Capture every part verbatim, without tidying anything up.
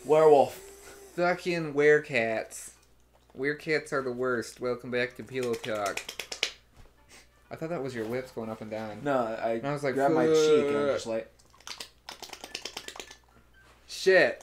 Werewolf. Fucking werecats. Werecats are the worst. Welcome back to Pillow Talk. I thought that was your lips going up and down. No, I, and I was like, grabbed my cheek and I'm just like... Shit.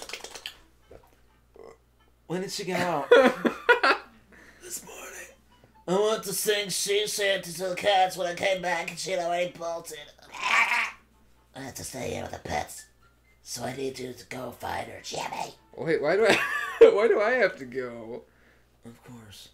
When did she get out? This morning. I went to sing She Said to the cats when I came back and she'd already bolted. I have to stay here with the pets. So I need you to go find her, Jimmy. Wait, why do I why do I have to go? Of course.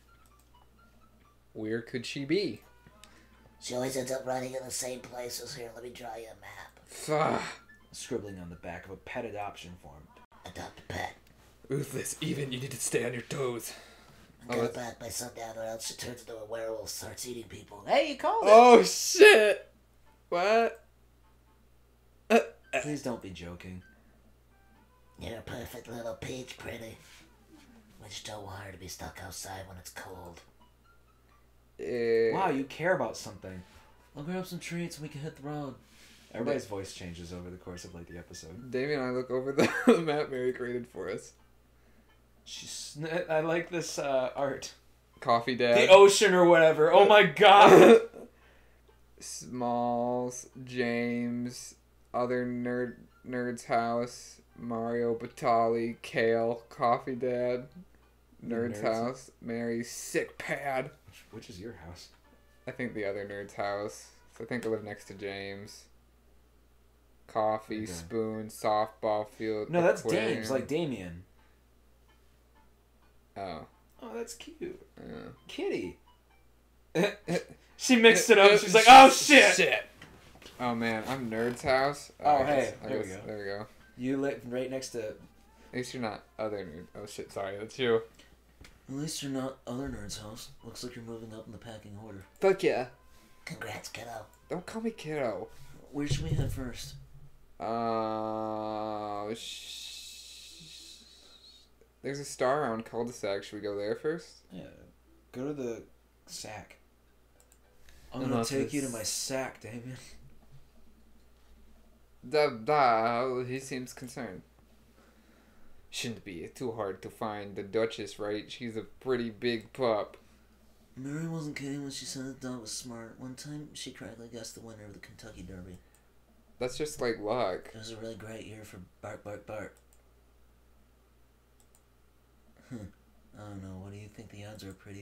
Where could she be? She always ends up running in the same places. Here, let me draw you a map. Fuck. Scribbling on the back of a pet adoption form. Adopt a pet. Ruthless, even, you need to stay on your toes. And oh, get it back by sundown or else she turns into a werewolf, starts eating people. Hey, you called it! Oh, shit! What? Uh, Please don't be joking. You're a perfect little peach, pretty. We just don't want her to be stuck outside when it's cold. Uh, wow, you care about something. I'll grab some treats and we can hit the road. Everybody's yeah. voice changes over the course of like the episode. Davey and I look over the map Mary created for us. She's, I like this uh, art. Coffee Dad. The ocean or whatever. Oh my god. Smalls, James, other nerd nerd's house, Mario Batali, Kale, Coffee Dad, Nerd's nerds. House, Mary's sick pad. Which is your house? I think the other nerd's house. So I think I live next to James. Coffee, okay. Spoon, softball field. No, that's aquarium. Dames, like Damien. Oh. Oh, that's cute. Yeah. Kitty. She mixed it up. She's like, oh shit. Shit. Oh man, I'm Nerd's house. Oh, I hey. guess, there guess, we go. There we go. You live right next to... At least you're not other nerd. Oh shit, sorry, that's you. At least you're not other nerd's house. Looks like you're moving up in the packing order. Fuck yeah. Congrats, kiddo. Don't call me kiddo. Where should we head first? Uh, sh There's a star around cul-de-sac. Should we go there first? Yeah. Go to the sack. I'm gonna Unless take it's... you to my sack, Damien. Da da. He seems concerned. Shouldn't be too hard to find the Duchess, right? She's a pretty big pup. Mary wasn't kidding when she said the dog was smart. One time, she correctly guessed the winner of the Kentucky Derby. That's just like luck. It was a really great year for Bart, Bart, Bart. Hmm. I don't know. What do you think the odds are, pretty?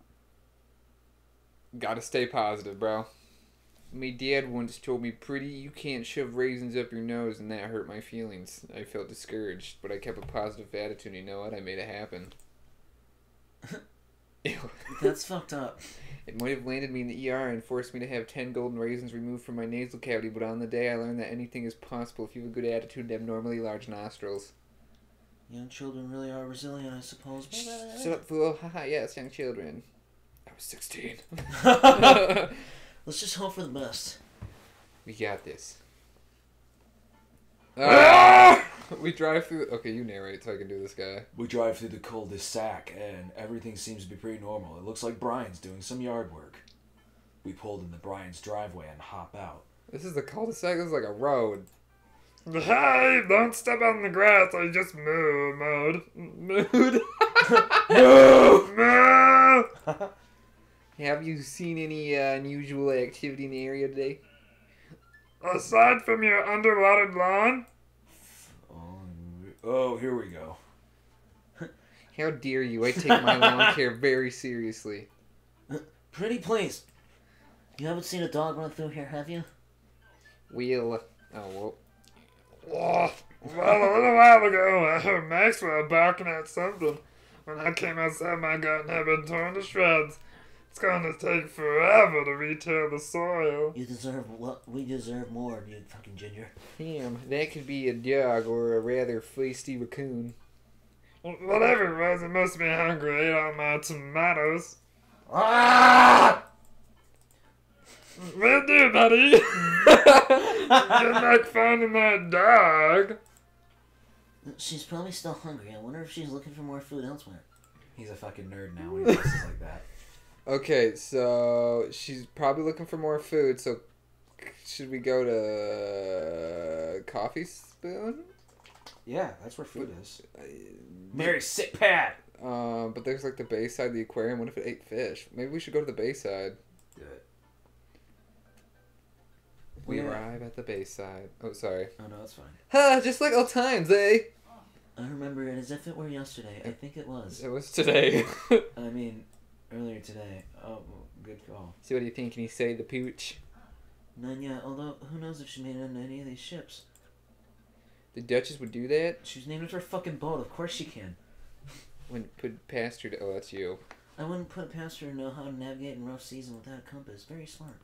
Gotta stay positive, bro. My dad once told me, pretty, you can't shove raisins up your nose, and that hurt my feelings. I felt discouraged, but I kept a positive attitude. You know what? I made it happen. That's fucked up. It might have landed me in the E R and forced me to have ten golden raisins removed from my nasal cavity, but on the day I learned that anything is possible if you have a good attitude and have normally large nostrils. Young children really are resilient, I suppose. Shh, shut up, fool. Haha, yes, young children. I was sixteen. Let's just hope for the best. We got this. Ah! We drive through... Okay, you narrate so I can do this guy. We drive through the cul-de-sac, and everything seems to be pretty normal. It looks like Brian's doing some yard work. We pulled into Brian's driveway and hop out. This is the cul-de-sac? This is like a road. Hey, don't step on the grass. I just moved. Mode. Mood. Move! Move! Have you seen any uh, unusual activity in the area today? Aside from your underwater lawn? Oh, oh, here we go. How dare you? I take my lawn care very seriously. Pretty please. You haven't seen a dog run through here, have you? We'll... Oh, well... Well, a little while ago, I heard Maxwell barking at something. When I came outside, my garden had been torn to shreds. It's going to take forever to retail the soil. You deserve what? We deserve more, you fucking ginger. Damn, that could be a dog or a rather feisty raccoon. Whatever it was, it must be hungry. Ate all my tomatoes. Ah! Will do, buddy. Good luck finding that dog. She's probably still hungry. I wonder if she's looking for more food elsewhere. He's a fucking nerd now when he dresses like that. Okay, so she's probably looking for more food, so should we go to Coffee Spoon? Yeah, that's where food is. Uh, Mary, sit pat. Uh, but there's like the Bayside, the aquarium. What if it ate fish? Maybe we should go to the Bayside. Do it. We Yeah. arrive at the Bayside. Oh, sorry. Oh no, that's fine. Ha! Just like old times, eh? I remember it as if it were yesterday. I think it was. It was today. I mean, earlier today. Oh, well, good call. So what do you think? Can you say the pooch? None yet, although who knows if she made it on any of these ships. The Duchess would do that? She was named after a fucking boat. Of course she can. Wouldn't put past her to... Oh, that's you. I wouldn't put it past her to know how to navigate in rough seas without a compass. Very smart.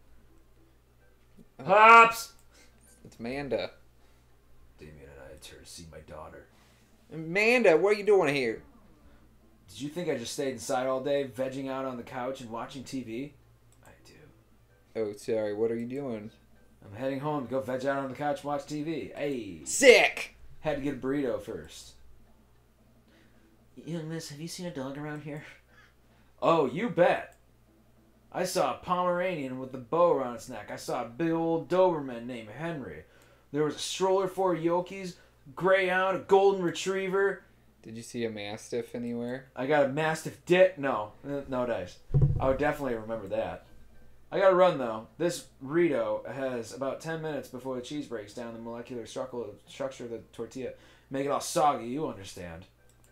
Pops! It's Amanda. Damien and I are here to see my daughter. Amanda, what are you doing here? Did you think I just stayed inside all day, vegging out on the couch and watching T V? I do. Oh, sorry. What are you doing? I'm heading home to go veg out on the couch and watch T V. Hey! Sick! Had to get a burrito first. Young miss, have you seen a dog around here? Oh, you bet! I saw a Pomeranian with a bow around its neck. I saw a big old Doberman named Henry. There was a stroller for Yokies, Greyhound, a Golden Retriever. Did you see a Mastiff anywhere? I got a Mastiff Dit. No, uh, no dice. I would definitely remember that. I gotta run though. This Rito has about ten minutes before the cheese breaks down the molecular structure structure of the tortilla. Make it all soggy, you understand.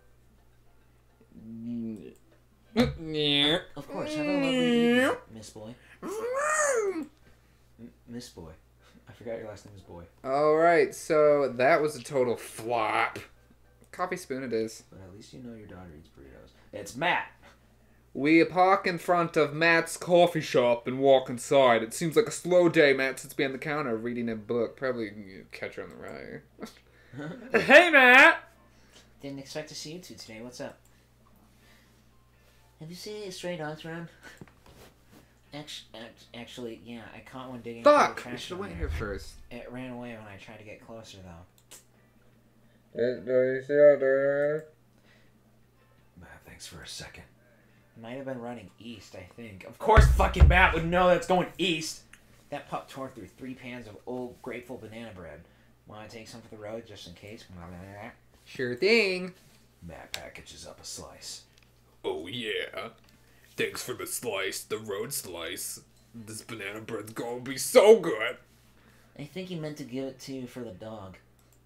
Of course, have a lovely evening, Miss Boy. M- Miss Boy. I forgot your last name is Boy. Alright, so that was a total flop. Coffee spoon it is. But at least you know your daughter eats burritos. It's Matt. We park in front of Matt's coffee shop and walk inside. It seems like a slow day. Matt sits behind the counter reading a book. Probably catch her on the ride. Hey, Matt! Didn't expect to see you two today. What's up? Have you seen any stray dogs around? Actually, actually, yeah, I caught one digging through the Fuck! trash We should have down went there. here first. It ran away when I tried to get closer, though. Do you see out there? Matt, thanks for a second. Might have been running east, I think. Of course fucking Matt would know that's going east. That pup tore through three pans of old grateful banana bread. Want to take some for the road just in case? Sure thing. Matt packages up a slice. Oh yeah. Thanks for the slice, the road slice. This banana bread's gonna be so good. I think he meant to give it to you for the dog.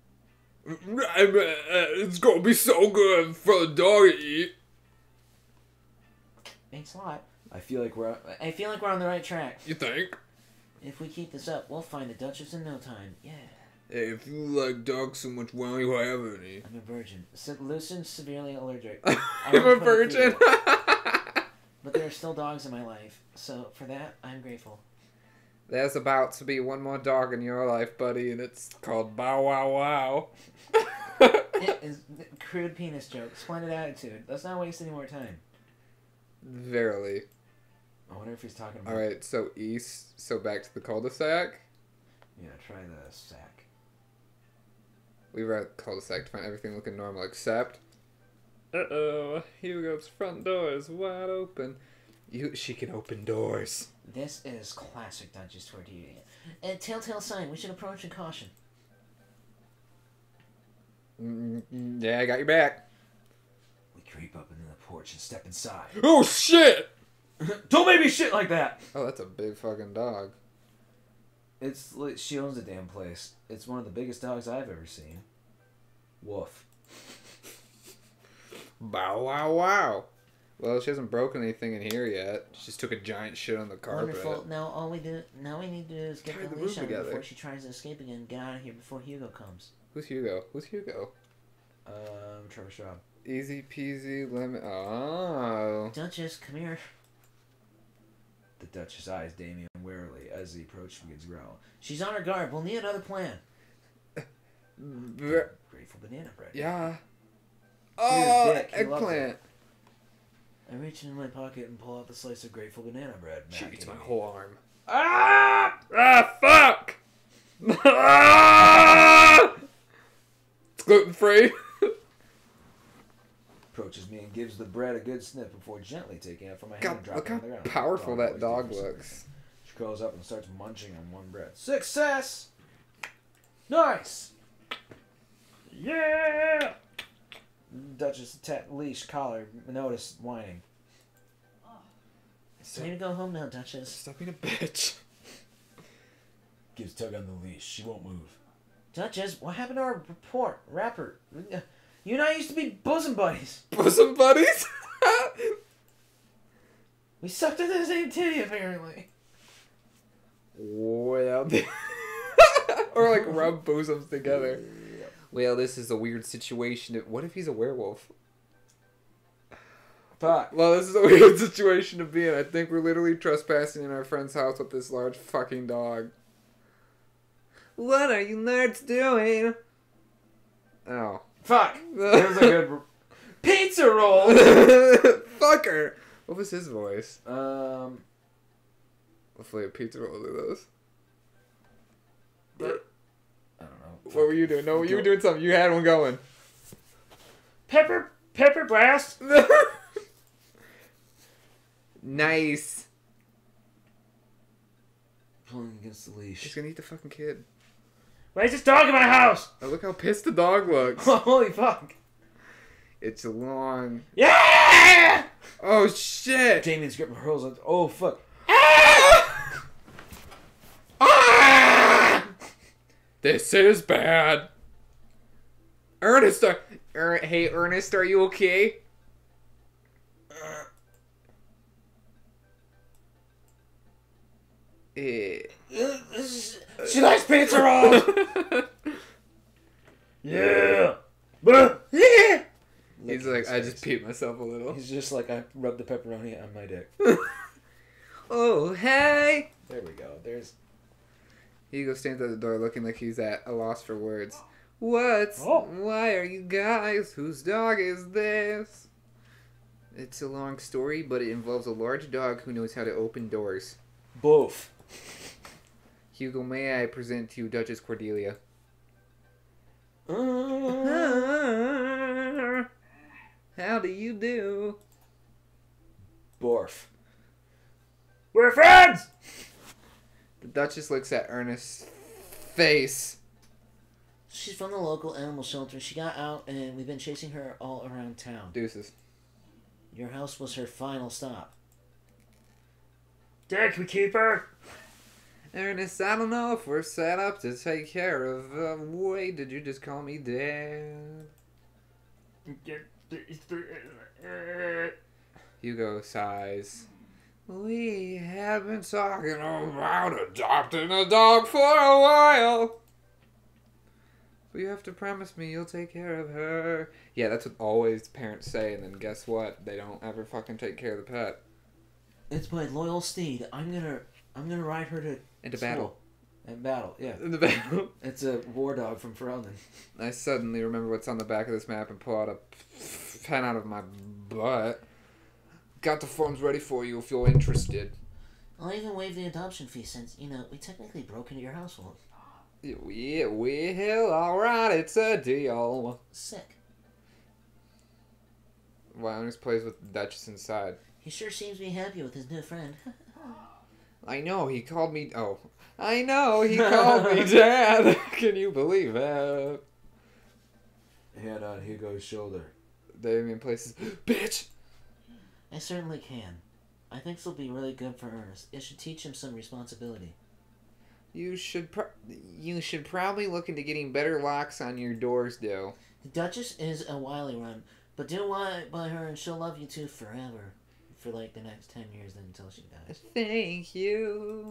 It's gonna be so good for the dog to eat. Thanks a lot. I feel like we're... I feel like we're on the right track. You think? If we keep this up, we'll find the Duchess in no time. Yeah. Hey, if you like dogs so much, why don't you have any? I'm a virgin. Se- Lucian's severely allergic. I'm won't a put it virgin. through it. But there are still dogs in my life, so for that, I'm grateful. There's about to be one more dog in your life, buddy, and it's called Bow Wow Wow. It is crude penis joke. Splendid attitude. Let's not waste any more time. Verily. I wonder if he's talking about... Alright, so east, so back to the cul-de-sac. Yeah, try the sack. We were at the cul-de-sac to find everything looking normal, except... Uh-oh, Hugo's front door is wide open. You, she can open doors. This is classic Duchess tortilla. A telltale sign. We should approach in caution. Mm, yeah, I got your back. We creep up into the porch and step inside. Oh shit! Don't make me shit like that! Oh, that's a big fucking dog. It's like she owns the damn place. It's one of the biggest dogs I've ever seen. Woof. Bow wow wow. Well, she hasn't broken anything in here yet. She just took a giant shit on the carpet. Wonderful. Now all we do, now we need to do is get Tie the the leash room on her together. before she tries to escape again. Get out of here before Hugo comes. Who's Hugo? Who's Hugo? Um, Trevor Schwab. Easy peasy lemon. Oh. Duchess, come here. The Duchess eyes Damien warily as he approached begins growl. She's on her guard. We'll need another plan. Ver- Grateful banana bread. yeah. Here's Oh, Dick. He loves eggplant. I reach into my pocket and pull out the slice of grateful banana bread. She Matt eats gave my me. whole arm. Ah! Ah, fuck! Ah! It's gluten free. Approaches me and gives the bread a good sniff before gently taking it from my hand and God, dropping look it how on the ground. powerful that boys dog do for looks. something. She curls up and starts munching on one bread. Success! Nice! Yeah! Duchess attacked the leash collar. Notice whining. It's time to go home now, Duchess. Stop being a bitch. Gives tug on the leash. She won't move. Duchess, what happened to our report? Rapper. You and I used to be bosom buddies. Bosom buddies? We sucked into the same titty, apparently. Well, or like rub bosoms together. Well, this is a weird situation. What if he's a werewolf? Fuck. Well, this is a weird situation to be in. I think we're literally trespassing in our friend's house with this large fucking dog. What are you nerds doing? Oh. Fuck. That was a good... Pizza roll! Fucker! What was his voice? Um... Hopefully a pizza roll will do those. But, I don't know. What were you doing? No, you were doing something. You had one going. Pepper, pepper blast. Nice. Pulling against the leash. He's gonna eat the fucking kid. Why is this dog in my house? Oh, look how pissed the dog looks. Holy fuck. It's long. Yeah! Oh, shit. Damien's grip hurls on... Oh, fuck. Ah! Ah! This is bad. Ernest, are, er, hey, Ernest, are you okay? Eh. She likes pizza rolls! Yeah. Yeah! He's like, I just peed myself a little. He's just like, I rubbed the pepperoni on my dick. Oh, hey! There we go. There's... Hugo stands at the door looking like he's at a loss for words. What? Oh. Why are you guys? Whose dog is this? It's a long story, but it involves a large dog who knows how to open doors. Both. Hugo, may I present to you Duchess Cordelia? Uh, How do you do? Borf. We're friends. The Duchess looks at Ernest's face. She's from the local animal shelter. She got out and we've been chasing her all around town. Deuces. Your house was her final stop. Dad, can we keep her? Ernest, I don't know if we're set up to take care of... Uh, wait, did you just call me Dad? Hugo sighs. We have been talking about adopting a dog for a while. So you have to promise me you'll take care of her. Yeah, that's what always parents say, and then guess what? They don't ever fucking take care of the pet. It's my loyal steed. I'm gonna I'm gonna ride her to Into school. battle. And battle, yeah. In the battle. It's a war dog from Ferelden. I suddenly remember what's on the back of this map and pull out a pen out of my butt. Got the forms ready for you if you're interested. I'll even waive the adoption fee since, you know, we technically broke into your household. Yeah, well, alright, it's a deal. Sick. Wow, Ernest plays with the Duchess inside. He sure seems to be happy with his new friend. I know, he called me... Oh. I know, he called me Dad. Can you believe it? Hand on Hugo's shoulder. Damien places... Bitch! I certainly can. I think this will be really good for Ernest. It should teach him some responsibility. You should pro- you should probably look into getting better locks on your doors, though. The Duchess is a wily run, but do what by her and she'll love you two forever. For like the next ten years then until she dies. Thank you.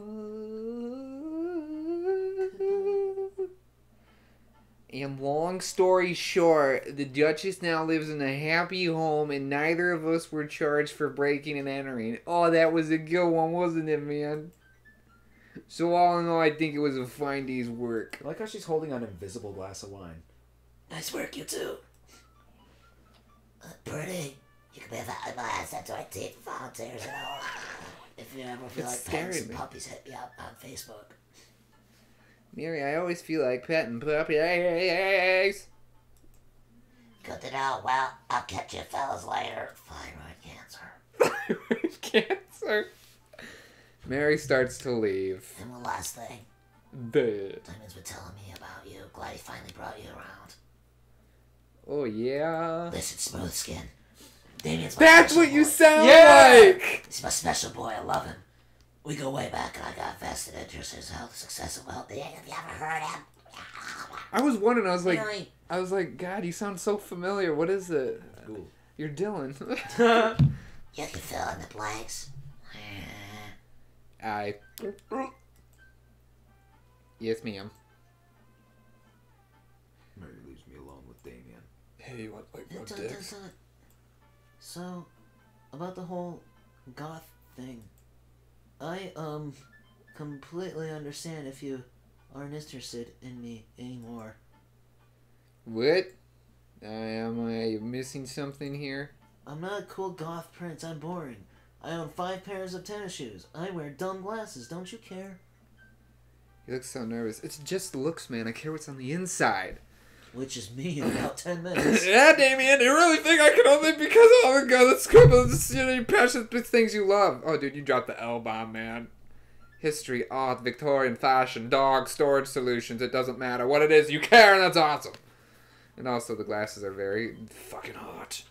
And long story short, the Duchess now lives in a happy home and neither of us were charged for breaking and entering. Oh, that was a good one, wasn't it, man? So all in all, I think it was a fine day's work. I like how she's holding an invisible glass of wine. Nice work, you two. Uh, pretty. You can be a glass at twenty volunteers and all. If you ever feel It's like petting scaring some me. puppies, hit me up on Facebook. Mary, I always feel like petting puppies. Good to know. Well, I'll catch you fellas later. Thyroid cancer. Thyroid cancer. Mary starts to leave. And one last thing. But Diamond's been telling me about you. Glad he finally brought you around. Oh, yeah. Listen, smooth skin. Damien's my That's special what you boy. sound Yeah! like! He's my special boy. I love him. We go way back, and I got vested interest in his health, success, and well-being. Have you ever heard him? I was wondering, I was like, Really? I was like, God, you sound so familiar. What is it? Cool. You're Dylan. You can fill in the blanks. I. Yes, ma'am. Mary leaves me alone with Damien. Hey, you want like Dun, no dun, dicks? dun, dun. So, about the whole goth thing, I, um, completely understand if you aren't interested in me anymore. What? I am I missing something here? I'm not a cool goth prince, I'm boring. I own five pairs of tennis shoes. I wear dumb glasses, don't you care? You look so nervous. It's just looks, man. I care what's on the inside. Which is me in about ten minutes. Yeah, Damien, you really think I can only because of a girl that's scribble just you know you passionate with things you love? Oh, dude, you dropped the L bomb, man. History, art, Victorian fashion, dog, storage solutions. It doesn't matter what it is. You care, and that's awesome. And also, the glasses are very fucking hot.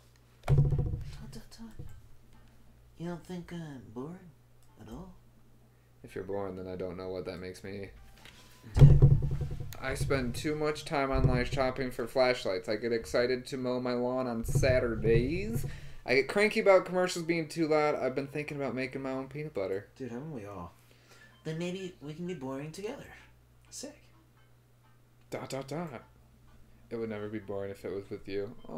You don't think I'm boring at all? If you're boring, then I don't know what that makes me. Dick. I spend too much time online shopping for flashlights. I get excited to mow my lawn on Saturdays. I get cranky about commercials being too loud. I've been thinking about making my own peanut butter. Dude, haven't we all? Then maybe we can be boring together. Sick. Dot dot dot. It would never be boring if it was with you. Aww.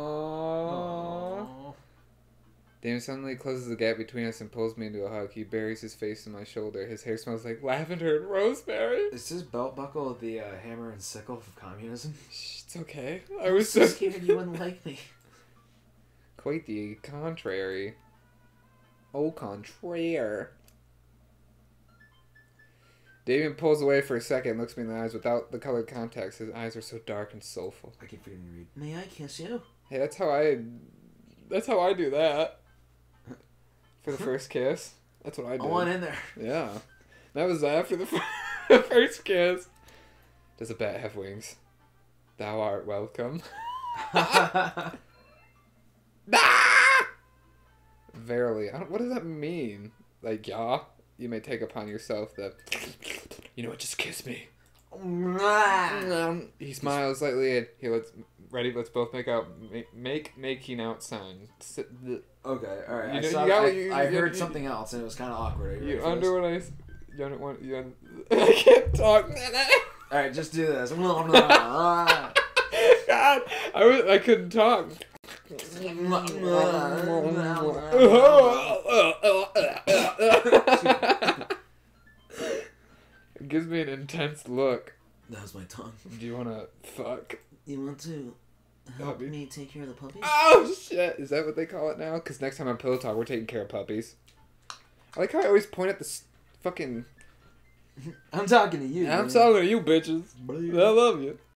Aww. Damon suddenly closes the gap between us and pulls me into a hug. He buries his face in my shoulder. His hair smells like lavender and rosemary. Is this belt buckle the uh, hammer and sickle of communism? Shh, it's okay. I I was was so so scared you wouldn't like me. Quite the contrary. Au contraire. Damien pulls away for a second, looks me in the eyes without the colored contacts. His eyes are so dark and soulful. I keep forgetting to read. May I kiss you? Hey, that's how I. That's how I do that. For the first kiss. That's what I did. I want in there. Yeah. That was after the f- first kiss. Does a bat have wings? Thou art welcome. Ah! Verily. I don't, what does that mean? Like, yeah? You may take upon yourself the... You know what? Just kiss me. He smiles slightly and here, let's... Ready? Let's both make out... Make, make making out sign. Sit, the, Okay, alright. You I, know, saw, you got- I, you- I you- heard you- something else and it was kind of awkward. Are you, you ready for under this? when I... s- You don't want... You don't, I can't talk. Alright, just do this. God, I, was, I couldn't talk. It gives me an intense look. That was my tongue. Do you want to fuck? You want to help Puppy. me take care of the puppies? Oh, shit. Is that what they call it now? Because next time on Pillow Talk, we're taking care of puppies. I like how I always point at this fucking... I'm talking to you. I'm man. talking to you, bitches. I love you.